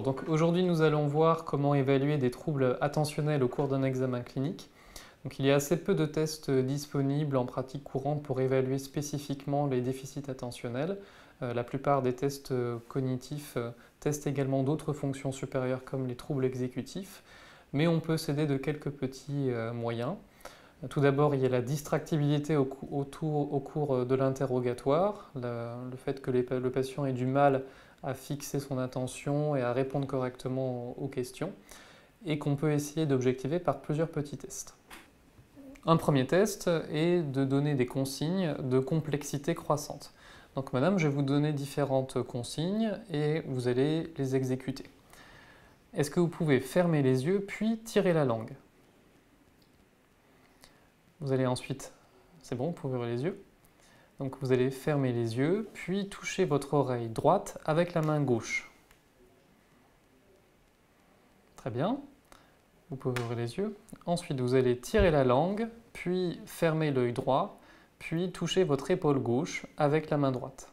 Bonjour, donc aujourd'hui nous allons voir comment évaluer des troubles attentionnels au cours d'un examen clinique. Donc, il y a assez peu de tests disponibles en pratique courante pour évaluer spécifiquement les déficits attentionnels. La plupart des tests cognitifs testent également d'autres fonctions supérieures comme les troubles exécutifs, mais on peut s'aider de quelques petits moyens. Tout d'abord, il y a la distractibilité au cours de l'interrogatoire, le fait que le patient ait du mal à fixer son attention et à répondre correctement aux questions, et qu'on peut essayer d'objectiver par plusieurs petits tests. Un premier test est de donner des consignes de complexité croissante. Donc madame, je vais vous donner différentes consignes et vous allez les exécuter. Est-ce que vous pouvez fermer les yeux puis tirer la langue? Vous allez ensuite, c'est bon, vous pouvez ouvrir les yeux. Donc vous allez fermer les yeux, puis toucher votre oreille droite avec la main gauche. Très bien, vous pouvez ouvrir les yeux. Ensuite, vous allez tirer la langue, puis fermer l'œil droit, puis toucher votre épaule gauche avec la main droite.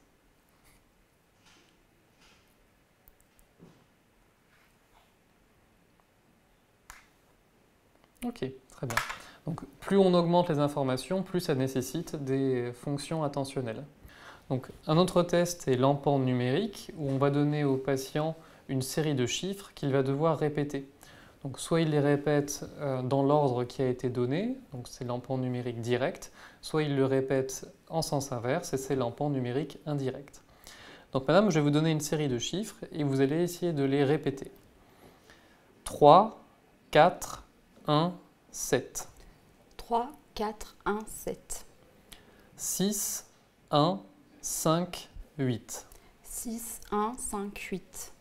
Ok, très bien. Donc, plus on augmente les informations, plus ça nécessite des fonctions attentionnelles. Donc, un autre test est l'empan numérique, où on va donner au patient une série de chiffres qu'il va devoir répéter. Donc, soit il les répète dans l'ordre qui a été donné, donc c'est l'empan numérique direct, soit il le répète en sens inverse, et c'est l'empan numérique indirect. Donc, madame, je vais vous donner une série de chiffres, et vous allez essayer de les répéter. 3, 4, 1, 7. 3, 4, 1, 7. 6, 1, 5, 8. 6, 1, 5, 8.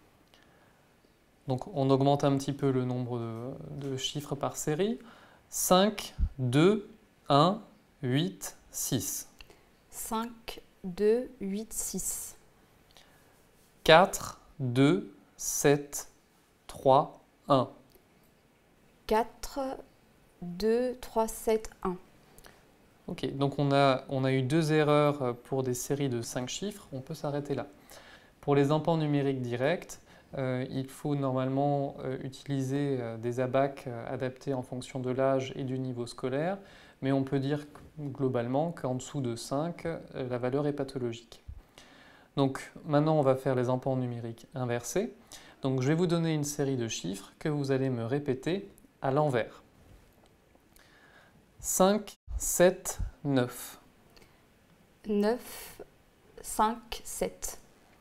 Donc on augmente un petit peu le nombre de chiffres par série. 5, 2, 1, 8, 6. 5, 2, 8, 6. 4, 2, 7, 3, 1. 4, 2, 3, 7, 1. Ok, donc on a eu deux erreurs pour des séries de 5 chiffres, on peut s'arrêter là. Pour les empans numériques directs, il faut normalement utiliser des abacs adaptés en fonction de l'âge et du niveau scolaire, mais on peut dire globalement qu'en dessous de 5, la valeur est pathologique. Donc maintenant on va faire les empans numériques inversés. Donc je vais vous donner une série de chiffres que vous allez me répéter à l'envers. 5, 7, 9. 9, 5, 7.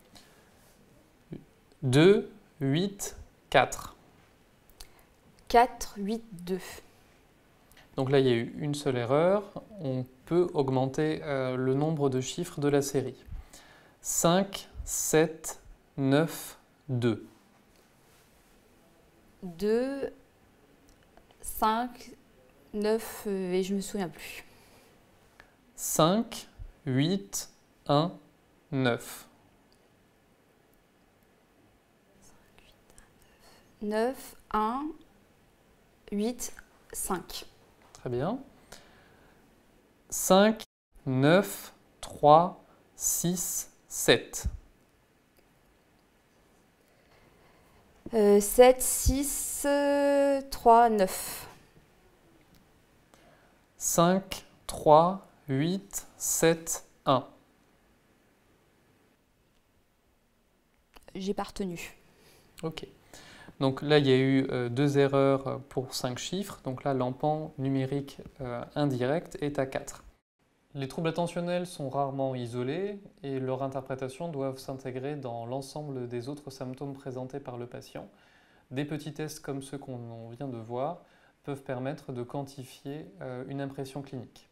2, 8, 4. 4, 8, 2. Donc là, il y a eu une seule erreur. On peut augmenter le nombre de chiffres de la série. 5, 7, 9, 2. 2, 5, 9 et je me souviens plus. 5, 8, 1, 9. 9, 1, 8, 5. Très bien. 5, 9, 3, 6, 7. 7, 6, 3, 9. 5, 3, 8, 7, 1. J'ai pas retenu. Ok. Donc là, il y a eu deux erreurs pour 5 chiffres. Donc là, l'empan numérique indirect est à 4. Les troubles attentionnels sont rarement isolés et leur interprétation doit s'intégrer dans l'ensemble des autres symptômes présentés par le patient. Des petits tests comme ceux qu'on vient de voir peuvent permettre de quantifier une impression clinique.